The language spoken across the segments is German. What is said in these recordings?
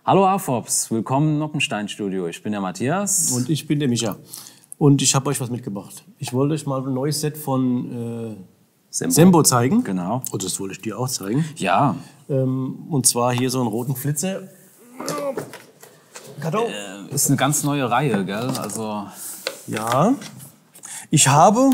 Hallo AFOPS, willkommen im Noppenstein-Studio. Ich bin der Matthias. Und ich bin der Micha. Und ich habe euch was mitgebracht. Ich wollte euch mal ein neues Set von Sembo zeigen. Genau. Und das wollte ich dir auch zeigen. Ja. Und zwar hier so einen roten Flitzer. Karton. Ist eine ganz neue Reihe, gell? Also Ja. Ich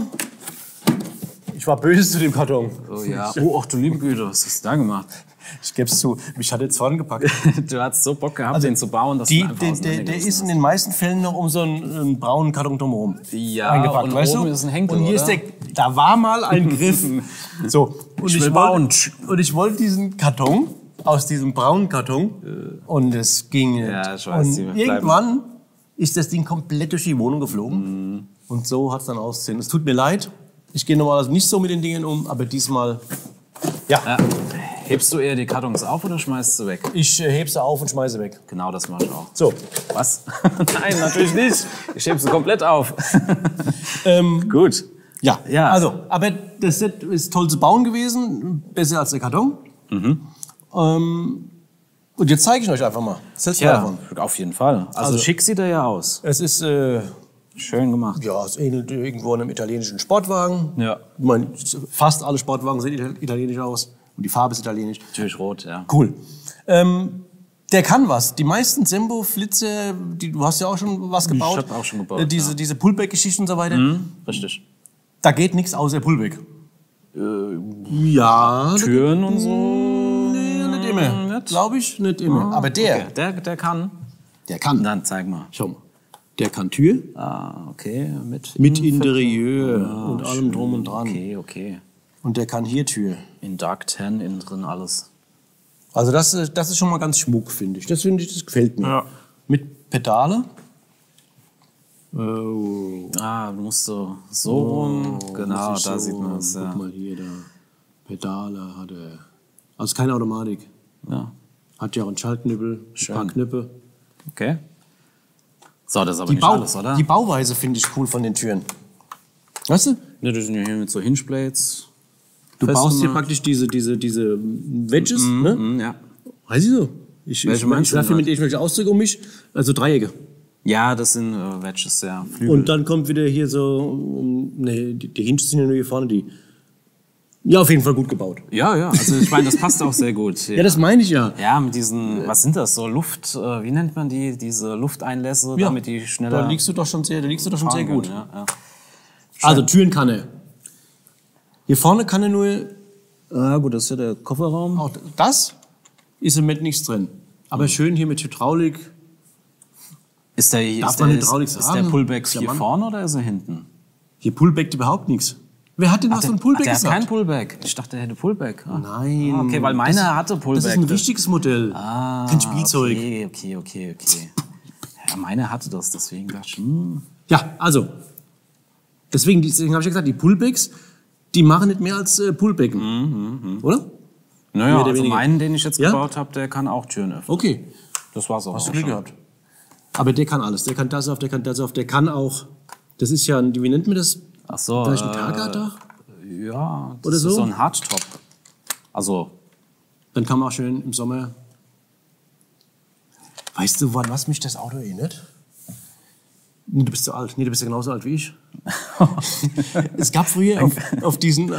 war böse zu dem Karton. oh ja. Oh, ach du liebe Güte, was hast du da gemacht? Ich gebe es zu, mich hat der Zorn gepackt. Du hattest so Bock gehabt, den zu bauen, dass du einfach Der auseinandergerissen ist in hast. den meisten Fällen noch um so einen braunen Karton drumherum Ja, eingepackt, und weißt oben du? ist ein Henkel, und hier oder? ist da war mal ein Griff. So, und Ich will bauen. Und ich wollte diesen Karton aus diesem braunen Karton und es ging nicht. Ja, ich weiß, die und bleiben. irgendwann ist das Ding komplett durch die Wohnung geflogen und so hat es dann ausgesehen. Es tut mir leid, ich gehe normalerweise nicht so mit den Dingen um, aber diesmal, ja. Hebst du eher die Kartons auf oder schmeißt du weg? Ich hebe sie auf und schmeiße weg. Genau, das mache ich auch. So, Was? Nein, natürlich nicht. Ich hebe sie komplett auf. Gut. ja. Ja. Also, aber das Set ist toll zu bauen gewesen, besser als der Karton. Und jetzt zeige ich euch einfach mal. Was hältst du Ja, davon? auf jeden Fall. Also schick sieht er ja aus. Es ist, Schön gemacht. ja, es ähnelt irgendwo einem italienischen Sportwagen. Ja. Ich meine, fast alle Sportwagen sehen italienisch aus. Und die Farbe ist italienisch. Natürlich rot, ja. Cool. Der kann was. Die meisten Sembo-Flitze, du hast ja auch schon was gebaut. Ich habe auch schon gebaut. Diese Pullback-Geschichten und so weiter. Richtig. Da geht nichts außer Pullback. Ja. Türen und so. Nee, nicht immer. Nicht? Glaube ich, nicht immer. Aber der, Okay. Der kann. der kann. Dann zeig mal. Schau mal. Der kann Tür. Ah, okay. Mit Interieur und allem drum und dran. Okay. Und der kann hier Tür. In Dark Tan innen drin alles. Also das ist schon mal ganz schmuck, finde ich. Das gefällt mir. Ja. Mit Pedale. Oh. Ah, du musst so rum. Genau, das ist da so. sieht man es. Ja. Guck mal hier, da. Pedale hat er. Also keine Automatik. Ja. Hat ja auch einen Schaltknüppel, ein paar Knöpfe. Okay. So, das ist aber nicht alles, oder? Die Bauweise finde ich cool von den Türen. Weißt du? Ja, das sind ja hier mit so Hingeplates. Du baust hier Festgemacht. praktisch diese Wedges, ne? Ja. Weiß ich so. Ich Welche meinst du werfe denn mit irgendwelchen Ausdrücken um mich. Also Dreiecke. Ja, das sind Wedges, ja. Flügel. Und dann kommt wieder hier so, die Hinges sind ja nur hier vorne, die. Ja, auf jeden Fall gut gebaut. Ja, also ich meine, das passt auch sehr gut. Ja, das meine ich ja. Ja, mit diesen, was sind das, so Luft, wie nennt man die, diese Lufteinlässe, Ja. damit die schneller Da liegst du doch schon sehr fahren gut. können, ja. Also Türen kann er. Hier vorne kann er nur. Ah, gut, das ist ja der Kofferraum. Auch das ist im Moment nichts drin. Aber schön hier mit Hydraulik. Ist der, Darf ist man der, Hydraulik ist sagen? der Pullback Ist der hier Mann? vorne oder ist er hinten? Hier Pullbackt überhaupt nichts. Wer hat denn was von Pullback der hat gesagt? kein Pullback. Ich dachte, er hätte Pullback. Ah. Nein. Ah, okay, weil meiner hatte Pullback. Das ist ein richtiges Modell. Kein Spielzeug. Okay. Ja, meiner hatte das, deswegen dachte ich, Ja, also. Deswegen habe ich ja gesagt, die Pullbacks, die machen nicht mehr als Pullbacken. Oder? Naja, Mehr oder also weniger. meinen, den ich jetzt Ja? gebaut habe, der kann auch Türen öffnen. Okay. Das war's auch. Hast du auch Glück schon. gehabt. Aber der kann alles. Der kann das auf, der kann das auf, der kann auch. Das ist ja ein, wie nennt man das? Ach so. Vielleicht ein Targa-Dach? Ja, das Oder ist so? so ein Hardtop. Also, Dann kann man auch schön im Sommer. Weißt du, an was mich das Auto erinnert? Nee, du bist zu alt. Nee, du bist ja genauso alt wie ich. Es gab früher auf diesen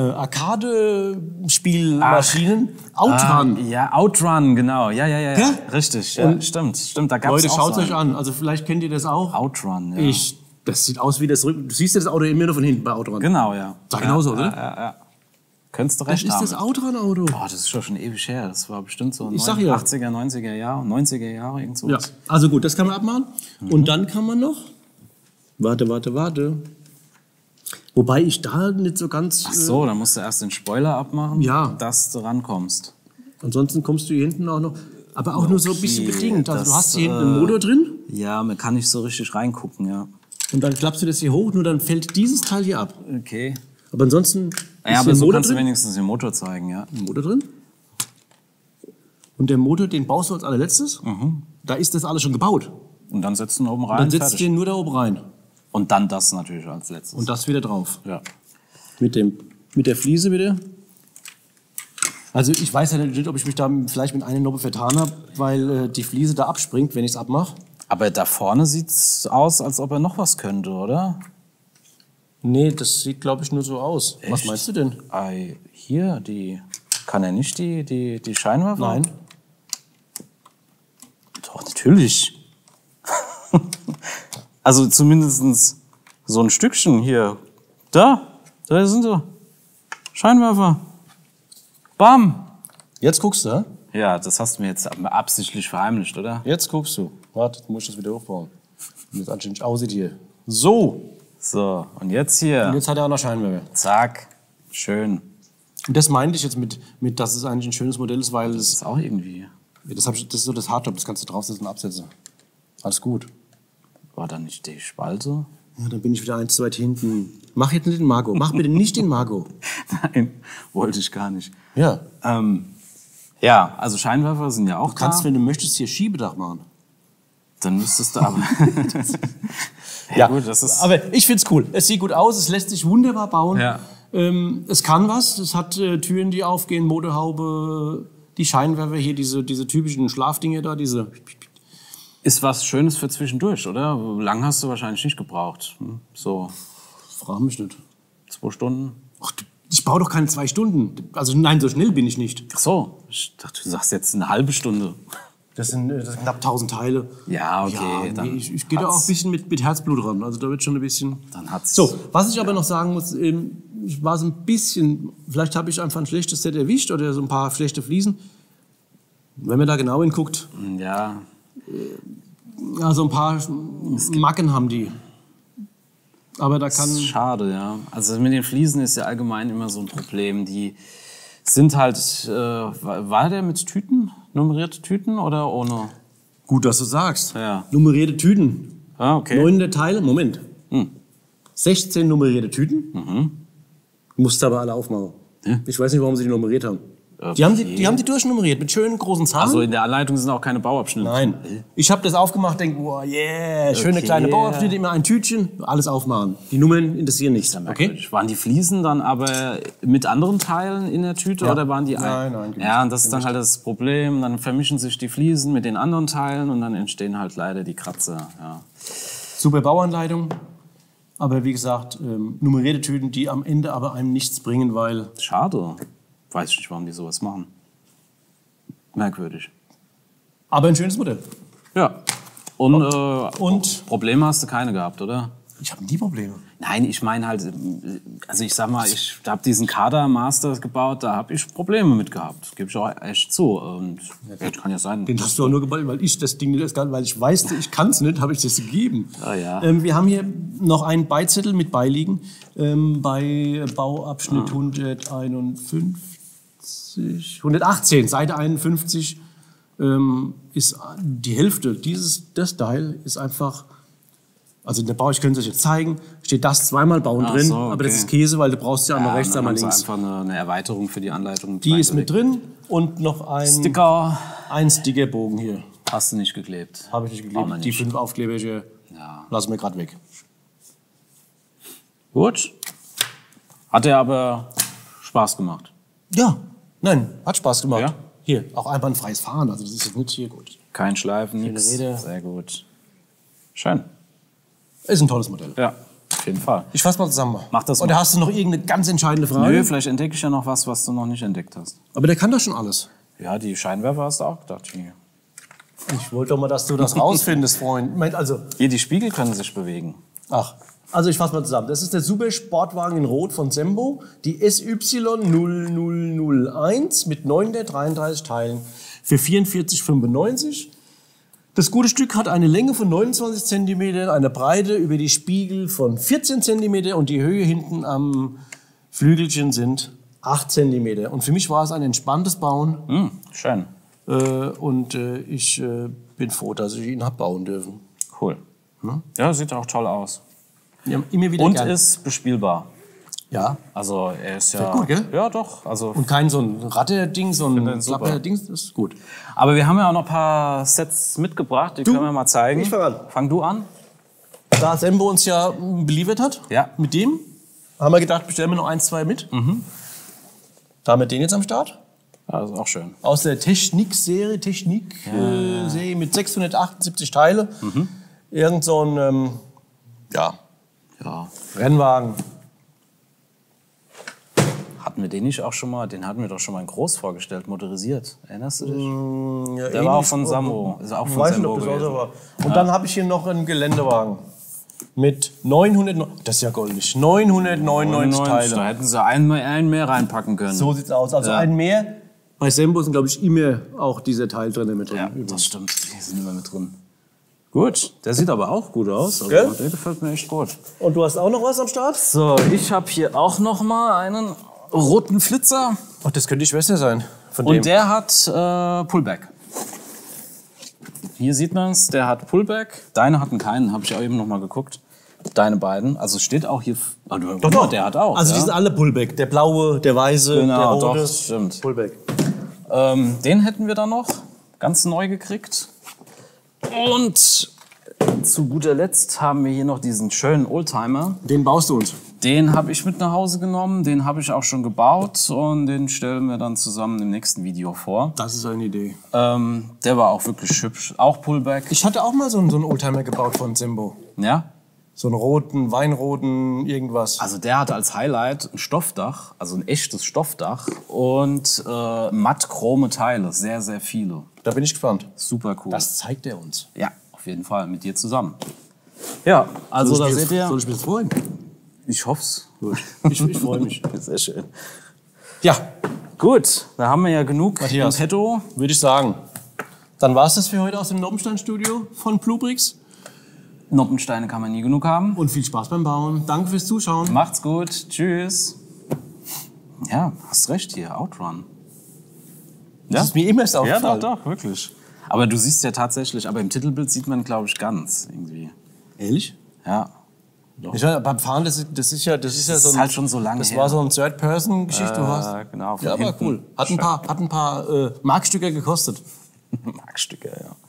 Arcade-Spielmaschinen Outrun. ja, Outrun, genau. Ja. Ja? Richtig, ja, stimmt. Da gab's Leute, auch schaut so euch an. Also vielleicht kennt ihr das auch. Outrun, ja. Das sieht aus wie das Rücken. Du siehst ja das Auto immer nur von hinten bei Outrun. Genau, ja. Sah genauso, oder? Ja. Könntest du Das recht ist haben. das Outrun-Auto. Boah, das ist schon ewig her. Das war bestimmt so Ich sag ja. 80er, 90er Jahre, 90er Jahre, irgend so. Ja, also gut, das kann man abmachen. Und dann kann man noch. Warte. Wobei ich da nicht so ganz. Ach so, dann musst du erst den Spoiler abmachen, Ja. dass du rankommst. Ansonsten kommst du hier hinten auch noch. Aber auch nur so ein bisschen Okay, bedingt. Also du das, hast hier hinten einen Motor drin Ja, man kann nicht so richtig reingucken, ja. und dann klappst du das hier hoch, nur dann fällt dieses Teil hier ab. Okay. Aber ansonsten Ja, ist aber hier ein so Motor kannst du drin. wenigstens den Motor zeigen, ja. Ein Motor drin. Und der Motor, den baust du als allerletztes. Da ist das alles schon gebaut. Und dann setzt du ihn oben rein, Dann setzt du fertig. den nur da oben rein. Und dann das natürlich als letztes. Und das wieder drauf. ja. Mit der Fliese wieder. Also ich weiß ja nicht, ob ich mich da vielleicht mit einer Noppe vertan habe, weil die Fliese da abspringt, wenn ich es abmache. Aber da vorne sieht's aus, als ob er noch was könnte, oder? Nee, das sieht, glaube ich, nur so aus. Echt? Was meinst du denn? Hier, kann er nicht die Scheinwerfer? Nein. Doch, natürlich. Also zumindest so ein Stückchen hier. Da sind sie. Scheinwerfer. Bam. Jetzt guckst du, hä? Ja, das hast du mir jetzt absichtlich verheimlicht, oder? Jetzt guckst du. Warte, jetzt muss ich das wieder hochbauen. Wie das anständig aussieht hier. So. So, und jetzt hier. Und jetzt hat er auch noch Scheinwerfer. Zack. Schön. Und das meinte ich jetzt mit, dass es eigentlich ein schönes Modell ist, weil Das es... ist auch irgendwie. Das ist so das Hardtop, das kannst du draufsetzen und absetzen. Alles gut. War da nicht die Spalte? Ja, dann bin ich wieder eins zu weit hinten. Mach jetzt nicht den Margot. Mach bitte nicht den Margot. Nein, wollte ich gar nicht. Ja. Ja, also Scheinwerfer sind ja auch Du kannst, da. wenn du möchtest, hier Schiebedach machen. Dann müsstest du aber... Ja, gut, das ist... aber ich find's cool. Es sieht gut aus, es lässt sich wunderbar bauen. Ja. Es kann was, es hat Türen, die aufgehen, Motorhaube, die Scheinwerfer hier, diese typischen Schlafdinger da, diese... Ist was Schönes für zwischendurch, oder? Lang hast du wahrscheinlich nicht gebraucht. So Frag mich nicht. 2 Stunden? Ach, ich baue doch keine 2 Stunden. Also nein, so schnell bin ich nicht. Ach so, ich dachte, du sagst jetzt eine halbe Stunde. Das sind knapp 1000 Teile. Ja, okay. Ja, dann nee, ich gehe da auch ein bisschen mit Herzblut ran. Also da wird schon ein bisschen... Dann hat's... So, was ich aber noch sagen muss, ich war so ein bisschen... Vielleicht habe ich einfach ein schlechtes Set erwischt oder so ein paar schlechte Fliesen. Wenn man da genau hinguckt, Ja, ja, so ein paar Macken haben die. Aber da das kann... ist schade, ja. Also mit den Fliesen ist ja allgemein immer so ein Problem. Die sind halt... war der mit Tüten? Nummerierte Tüten oder ohne? Gut, dass du sagst. Ja. Nummerierte Tüten. Ah, okay. 9 Teile, Moment. 16 nummerierte Tüten. Musst aber alle aufmachen. Ja. Ich weiß nicht, warum sie die nummeriert haben. Die haben die durchnummeriert mit schönen großen Zahlen. Also in der Anleitung sind auch keine Bauabschnitte. Nein. Ich habe das aufgemacht, denke, wow, yeah, schöne kleine Bauabschnitte, immer ein Tütchen, alles aufmachen. Die Nummern interessieren nichts. Okay? Waren die Fliesen dann aber mit anderen Teilen in der Tüte Ja. oder waren die Nein, Ja, und das ist dann halt das Problem. Dann vermischen sich die Fliesen mit den anderen Teilen und dann entstehen halt leider die Kratzer. Ja. Super Bauanleitung. Aber wie gesagt, nummerierte Tüten, die am Ende aber einem nichts bringen, weil... Schade. Weiß ich nicht, warum die sowas machen. Merkwürdig. Aber ein schönes Modell. Ja. Und Probleme hast du keine gehabt, oder? Ich habe nie Probleme. Nein, ich meine halt, also ich sag mal, ich habe diesen Kader Master gebaut, da habe ich Probleme mit gehabt. Gebe ich auch echt zu. Und ja, kann ja sein. Den hast du auch nur gebaut, weil ich das Ding nicht, weil ich weiß, ich kann es nicht, habe ich das gegeben. Ah, ja. Wir haben hier noch einen Beizettel mit beiliegen. Bei Bauabschnitt 118, Seite 51 ist die Hälfte. Das Teil ist einfach... Also in der Bau, ich könnte es euch jetzt zeigen, steht das zweimal Bauen drin, so, okay. Aber das ist Käse, weil du brauchst ja einmal rechts, einmal links. Einfach eine Erweiterung für die Anleitung. Die ist mit drin und noch ein Stickerbogen hier. Hast du nicht geklebt? Habe ich nicht geklebt. Die 5 Aufkleber hier lassen wir gerade weg. Gut. Hat er aber Spaß gemacht? Ja, nein, hat Spaß gemacht. Ja? Hier, auch einwandfreies Fahren, also das ist jetzt nicht hier gut. Kein Schleifen, nichts. Rede. Sehr gut. Schön. Ist ein tolles Modell. Ja, auf jeden Fall. Ich fasse mal zusammen. Mach das mal. Oder hast du noch irgendeine ganz entscheidende Frage? Nö, vielleicht entdecke ich ja noch was du noch nicht entdeckt hast. Aber der kann doch schon alles. Ja, die Scheinwerfer hast du auch gedacht. Ich wollte doch mal, dass du das rausfindest, Freund. Also, Hier, die Spiegel können sich bewegen. Also ich fasse mal zusammen. Das ist der Super Sportwagen in Rot von Sembo. Die SY0001 mit 933 Teilen für 44,95. Das gute Stück hat eine Länge von 29 cm, eine Breite über die Spiegel von 14 cm und die Höhe hinten am Flügelchen sind 8 cm. Und für mich war es ein entspanntes Bauen. Schön. Ich bin froh, dass ich ihn habe bauen dürfen. Cool. Ja, sieht auch toll aus. Ja, immer wieder Und gern. ist bespielbar. Ja. Also er ist ja... Gut, gell? Ja, doch. Also, Und kein so ein Ratterding, so ein super. Klapperding, das ist gut. aber wir haben ja auch noch ein paar Sets mitgebracht, die können wir mal zeigen. ich fang an. Fang du an. Da Sembo uns ja beliefert hat, Ja. mit dem haben wir gedacht, bestellen wir noch 1, 2 mit. Da haben wir den jetzt am Start. Ja, ist auch schön. Aus der Technik-Serie mit 678 Teile. Irgend so ein Ja. Rennwagen. Hatten wir den nicht auch schon mal? Den hatten wir doch schon mal in groß vorgestellt, motorisiert. Erinnerst du dich? Ja, Der war auch von Sambo. Ist auch von weiß nicht, Sambo ob das gewesen. auch so war. Und dann habe ich hier noch einen Geländewagen. Mit 900, das ist ja goldig, 999 Teile. Da hätten sie einen mehr reinpacken können. So sieht's aus. Also ein mehr. Bei Sembo sind, glaube ich, immer auch diese Teile mit drin. Ja, das stimmt. Die sind immer mit drin. Gut, der sieht aber auch gut aus. Also, Gell? der gefällt mir echt gut. Und du hast auch noch was am Start? So, ich habe hier auch noch mal einen roten Flitzer. Oh, das könnte die Schwester sein. Von Und dem. der hat Pullback. Hier sieht man es, der hat Pullback. Deine hatten keinen, habe ich auch eben noch mal geguckt. Deine beiden. Also steht auch hier. Doch. Der hat auch. Also ja? die sind alle Pullback. Der blaue, der weiße, der Genau, rote. doch, das stimmt. Pullback. Den hätten wir dann noch ganz neu gekriegt. Und zu guter Letzt haben wir hier noch diesen schönen Oldtimer. Den baust du uns. Den habe ich mit nach Hause genommen, den habe ich auch schon gebaut und den stellen wir dann zusammen im nächsten Video vor. Das ist eine Idee. Der war auch wirklich hübsch, auch Pullback. Ich hatte auch mal so einen Oldtimer gebaut von Sembo. Ja? So einen roten, weinroten, irgendwas. Also der hatte als Highlight ein Stoffdach, also ein echtes Stoffdach und mattchrome Teile, sehr, sehr viele. Da bin ich gespannt. Super cool. Das zeigt er uns. Ja, auf jeden Fall, mit dir zusammen. Ja, also da seht ihr. Soll ich mich jetzt freuen? Ich hoff's. Gut. Ich freue mich. Sehr schön. Ja, Gut, da haben wir ja genug Matthias. im Petto. würde ich sagen. Dann war es das für heute aus dem Noppenstein-Studio von Bluebricks. Noppensteine kann man nie genug haben. Und viel Spaß beim Bauen. Danke fürs Zuschauen. Macht's gut. Tschüss. Ja, hast recht hier. Outrun. Das ist mir immer erst Ja, aufgefallen. doch, wirklich. Aber du siehst ja tatsächlich, aber im Titelbild sieht man, glaube ich, ganz irgendwie. Ehrlich? Ja. Ich meine, beim Fahren, das ist ja so ein, halt schon so lange Das her. war so eine Third-Person-Geschichte, du hast. Genau, von Ja, aber hinten. cool. Hat ein paar Markstücke gekostet. Markstücke, ja.